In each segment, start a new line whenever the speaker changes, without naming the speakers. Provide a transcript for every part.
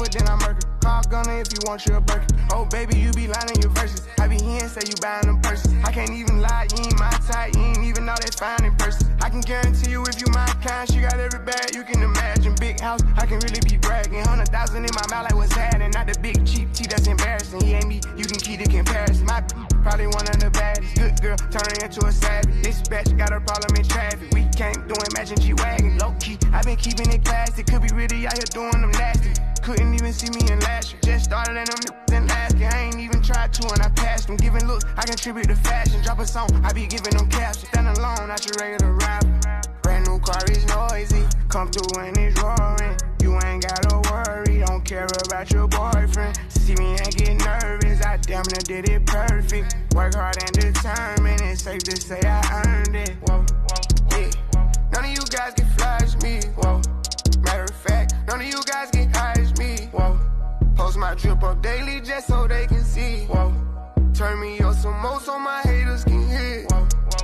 but then I murder. Call Gunner if you want you a Birkin. Oh, baby, you be lying in your verses. I be hearing say you buying them purses. I can't even lie, you ain't my type. You ain't even know that fine in person. I can guarantee you if you my kind, she got every bag you can imagine. Big house, I can really be bragging. 100,000 in my mouth like what's happening. Not the big cheap tea that's embarrassing. He ain't me, you can keep the comparison. My probably one of the baddest. Good girl, turning into a savage. This bitch got a problem in traffic. We can't do imagine G-Wagon. Low key, I been keeping it classy. Could be really out here doing them nasty. Couldn't even see me in last year. Just started in them in last year. I ain't even tried to and I passed them. Giving looks, I contribute to fashion. Drop a song, I be giving them captions. Stand alone, not your regular rapper. Brand new car is noisy. Come through and it's roaring. You ain't gotta worry, don't care about your boyfriend. See me and get nervous, I damn near did it perfect. Work hard and determined, it's safe to say I earned it. Whoa, yeah. None of you guys can flash me. Whoa. Matter of fact, none of you guys get high as me. Whoa. Post my drip up daily just so they can see. Whoa. Turn me up some more so my haters can hear. Whoa.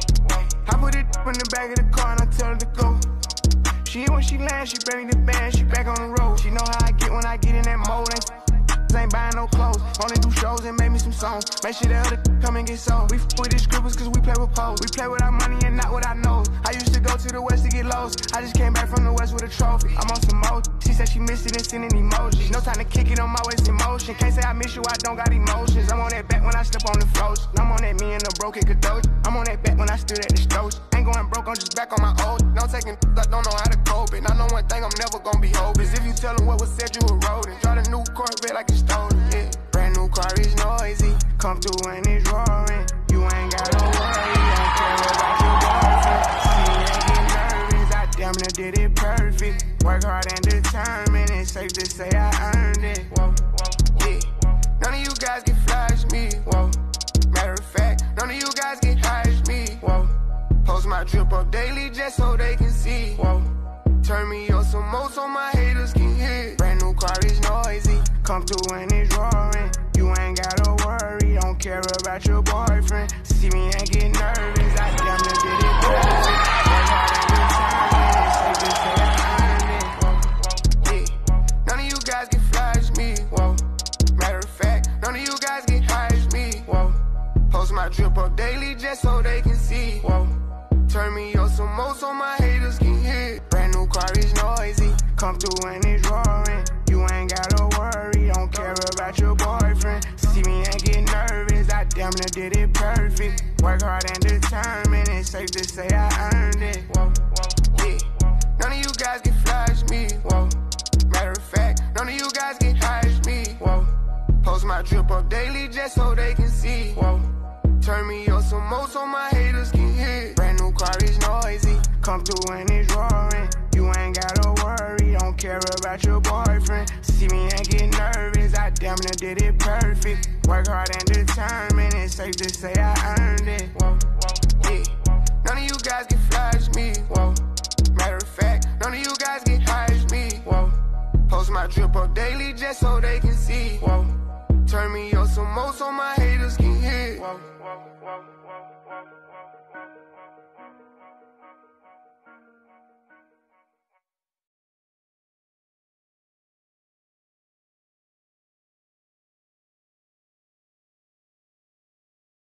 I put it in the back of the car and I tell her to go. She hit when she lands, she bring me the band, she back on the road. She know how I get when I get in that mode. Ain't buying no clothes, only do shows and make me some songs. Make sure the other come and get sold. We with the scribbles cause we play with poles. We play with our money and not with our nose. I used to go to the west to get lost. I just came back from the west with a trophy. I'm on some mode. She said she missed it and sending emojis. No time to kick it, I'm always in motion. Can't say I miss you, I don't got emotions. I'm on that back when I slip on the floats. I'm on that me and the broken Kadoji. I'm on that back when I stood at the stove. Ain't going broke, I'm just back on my old. No taking, I don't know how to cope it. I know one thing, I'm never gonna be hopeless. If you tell them what was said, you a rodent. Drive a new Corvette like it's stolen, yeah. Brand new car is noisy. Come through and it's roaring. You ain't gotta worry, don't care about your boyfriend. See me and get nervous, I damn near did it perfect. Work hard and determined, it's safe to say I earned it. Whoa, yeah. None of you guys can flash me. Whoa. Matter of fact, none of you guys can hide me. Whoa. Post my drip up daily just so they can see. Whoa. Turn me up some more so my haters can hear. Brand new car is noisy. Come through and it's roaring. You ain't gotta worry, don't care about your boyfriend. See me and get nervous, I damn near did it perfect. Work hard and determined, it's safe to say I earned it. Whoa, yeah. None of you guys can flash me. Whoa. Matter of fact, none of you guys get high as me. Whoa. Post my drip up daily just so they can see. Whoa. Turn me up some more so my haters can hear. Brand new car is noisy. Come through and it's roaring. You ain't gotta worry, don't care about your boyfriend. See me and get nervous, I damn near did it perfect. Work hard and determined, it's safe to say I earned it. Whoa, yeah. None of you guys can flash me. Whoa. Matter of fact, none of you guys can hide me. Whoa. Post my drip up daily just so they can see. Whoa. Turn me up some more so my haters can hear. Brand new car is noisy. Come through and it's roaring. You ain't gotta worry, don't care about your boyfriend. See me and get nervous, I damn near did it perfect. Work hard and determined, it's safe to say I earned it. Whoa, yeah. None of you guys can flash me. Whoa. Matter of fact, none of you guys get high as me. Whoa. Post my drip up daily just so they can see. Whoa. Turn me up some more so my haters can hear. Whoa.